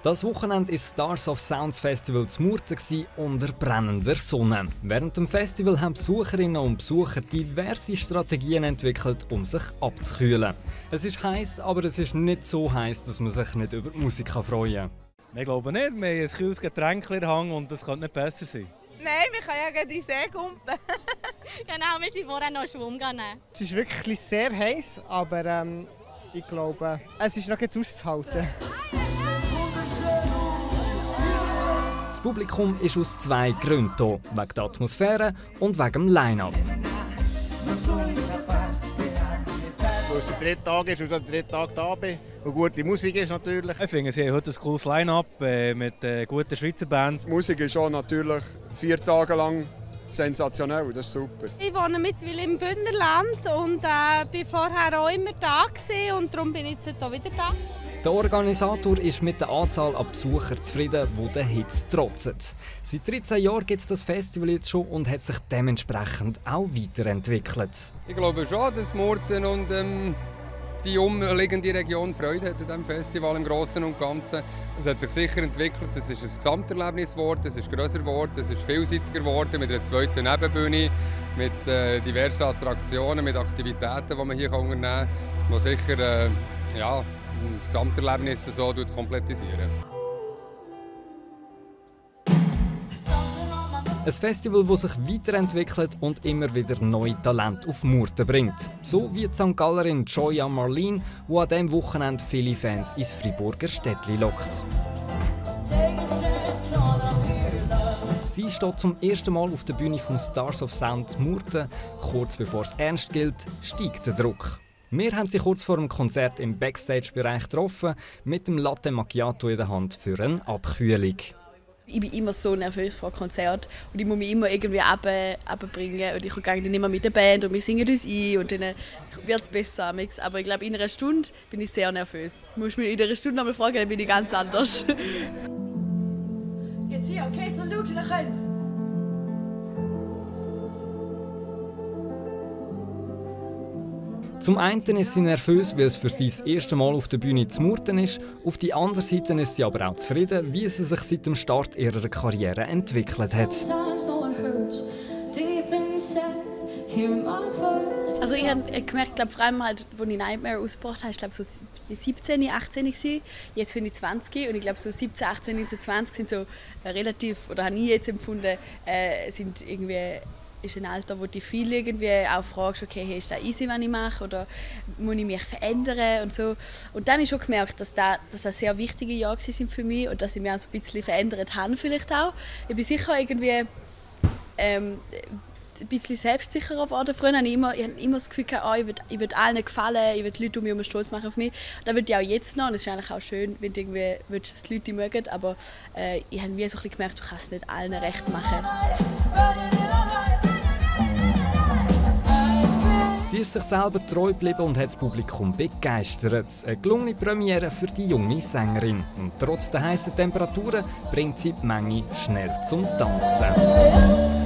Das Wochenende war das Stars of Sounds Festival zu Murten unter brennender Sonne. Während dem Festival haben Besucherinnen und Besucher diverse Strategien entwickelt, um sich abzukühlen. Es ist heiß, aber es ist nicht so heiß, dass man sich nicht über die Musik freuen kann. Ich glaube nicht. Wir haben ein kühles Getränk in der Hand und das kann nicht besser sein. Nein, wir können ja gegen die See kumpen. Genau, wir sind vorher noch Schwung gegangen. Es ist wirklich sehr heiß, aber ich glaube, es ist noch gut auszuhalten. Das Publikum ist aus zwei Gründen hier, wegen der Atmosphäre und wegen dem Line-Up. Wo es der dritte Tag ist und der dritte Tag da bin und gute Musik ist natürlich. Ich finde, sie haben heute ein cooles Line-Up mit guten Schweizer Bands. Die Musik ist auch natürlich 4 Tage lang sensationell, das ist super. Ich wohne mittlerweile im Bündnerland und war vorher auch immer da und darum bin ich jetzt heute auch wieder da. Der Organisator ist mit der Anzahl an Besuchern zufrieden, die der Hitze trotzen. Seit 13 Jahren gibt es das Festival jetzt schon und hat sich dementsprechend auch weiterentwickelt. Ich glaube schon, dass Murten und die umliegende Region Freude hat an diesem Festival im Großen und Ganzen. Es hat sich sicher entwickelt, es ist ein Gesamterlebnis geworden, es ist grösser geworden, es ist vielseitiger geworden mit einer zweiten Nebenbühne, mit diversen Attraktionen, mit Aktivitäten, die man hier unternehmen kann, die sicher das Gesamterlebnis so komplettisieren. Ein Festival, das sich weiterentwickelt und immer wieder neue Talente auf Murten bringt. So wie die St. Gallerin Joya Marlene, die an diesem Wochenende viele Fans ins Freiburger Städtli lockt. Sie steht zum ersten Mal auf der Bühne vom Stars of Sound Murten. Kurz bevor es ernst gilt, steigt der Druck. Wir haben sie kurz vor dem Konzert im Backstage-Bereich getroffen, mit dem Latte Macchiato in der Hand für eine Abkühlung. Ich bin immer so nervös vor Konzert und ich muss mich immer irgendwie runterbringen und ich gehe dann immer mit der Band und wir singen uns ein und dann wird es besser. Aber ich glaube, in einer Stunde bin ich sehr nervös. Du musst mich in einer Stunde noch mal fragen, dann bin ich ganz anders. Jetzt hier, okay, salute nach hinten. Zum einen ist sie nervös, weil es für sie das erste Mal auf der Bühne zu Murten ist. Auf der anderen Seite ist sie aber auch zufrieden, wie sie sich seit dem Start ihrer Karriere entwickelt hat. Also ich habe gemerkt, vor allem halt, als ich Nightmare rausgebracht habe, ich glaube so 17, 18 war. Jetzt bin ich 20 und ich glaube so 17, 18, 19, 20 sind so relativ, oder habe ich jetzt empfunden, sind irgendwie ist ein Alter, wo die viele irgendwie auch fragst, okay, hey, ist das easy, was ich mache, oder muss ich mich verändern und so. Und dann habe ich schon gemerkt, dass das sehr wichtige Jahre sind für mich und dass ich mich auch so ein bisschen verändert habe vielleicht auch. Ich bin sicher irgendwie ein bisschen selbstsicherer geworden. Früher hatte ich immer das Gefühl, ich will allen gefallen, ich will die Leute um mich herum stolz machen auf mich. Das will ich auch jetzt noch und es ist eigentlich auch schön, wenn du irgendwie willst, dass die Leute mögen, aber ich habe wie so ein bisschen gemerkt, du kannst es nicht allen recht machen. Sie ist sich selber treu geblieben und hat das Publikum begeistert. Eine gelungene Premiere für die junge Sängerin. Und trotz der heißen Temperaturen bringt sie die Menge schnell zum Tanzen.